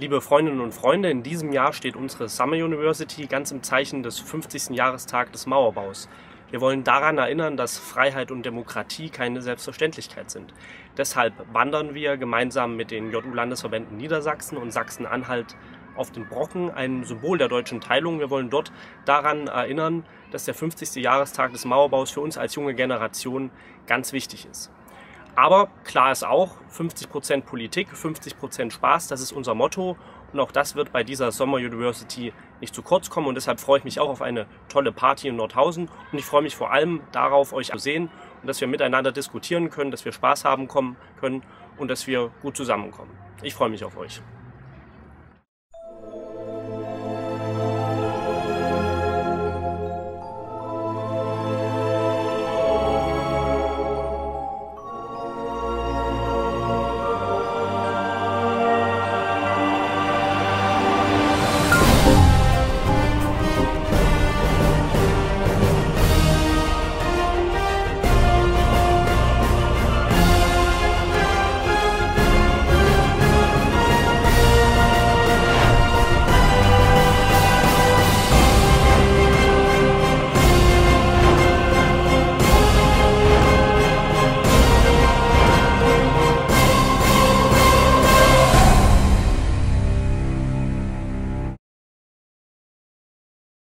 Liebe Freundinnen und Freunde, in diesem Jahr steht unsere Summer University ganz im Zeichen des 50. Jahrestags des Mauerbaus. Wir wollen daran erinnern, dass Freiheit und Demokratie keine Selbstverständlichkeit sind. Deshalb wandern wir gemeinsam mit den JU-Landesverbänden Niedersachsen und Sachsen-Anhalt auf den Brocken, ein Symbol der deutschen Teilung. Wir wollen dort daran erinnern, dass der 50. Jahrestag des Mauerbaus für uns als junge Generation ganz wichtig ist. Aber klar ist auch, 50% Politik, 50% Spaß, das ist unser Motto und auch das wird bei dieser Summer University nicht zu kurz kommen und deshalb freue ich mich auch auf eine tolle Party in Nordhausen und ich freue mich vor allem darauf, euch zu sehen und dass wir miteinander diskutieren können, dass wir Spaß haben können und dass wir gut zusammenkommen. Ich freue mich auf euch.